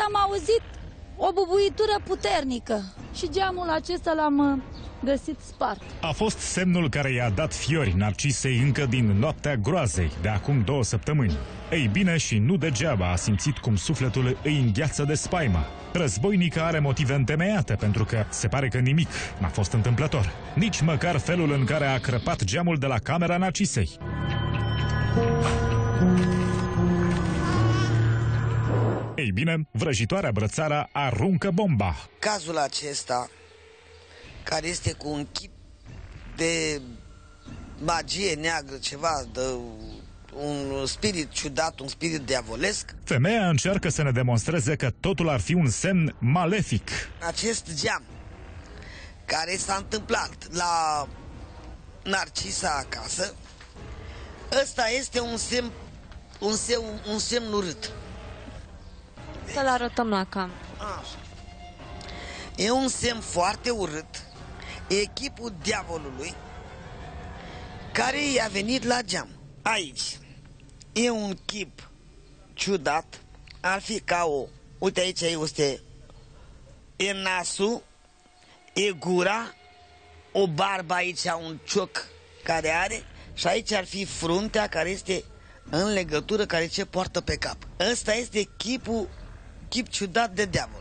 am auzit o bubuitură puternică și geamul acesta l-am găsit spart. A fost semnul care i-a dat fiori Narcisei încă din noaptea groazei de acum 2 săptămâni. Ei bine, și nu degeaba a simțit cum sufletul îi îngheață de spaimă. Războinica are motive întemeiate pentru că se pare că nimic n-a fost întâmplător. Nici măcar felul în care a crăpat geamul de la camera Narcisei. Ei bine, vrăjitoarea Brățara aruncă bomba. Cazul acesta, care este cu un chip de magie neagră, ceva, de un spirit ciudat, un spirit diavolesc. Femeia încearcă să ne demonstreze că totul ar fi un semn malefic. Acest geam care s-a întâmplat la Narcisa acasă, ăsta este un semn urât. Să-l arătăm la cameră. Așa. E un semn foarte urât. E chipul diavolului care i-a venit la geam. Aici e un chip ciudat. Ar fi ca o... Uite, aici e nasul, e gura, o barbă aici, un cioc care are, și aici ar fi fruntea care este în legătură, care ce poartă pe cap. Ăsta este chip ciudat de diavol.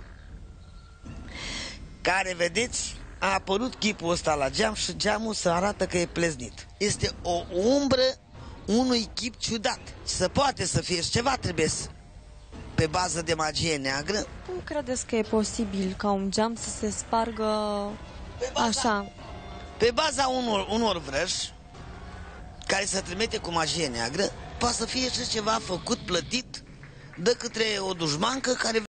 Care, vedeți, a apărut chipul ăsta la geam și geamul se arată că e pleznit. Este o umbră unui chip ciudat. Se poate să fie ceva, trebuie să, pe bază de magie neagră. Cum credeți că e posibil ca un geam să se spargă așa? Pe baza unor vrăji care se trimite cu magie neagră, poate să fie și ceva făcut, plătit de către o dușmancă care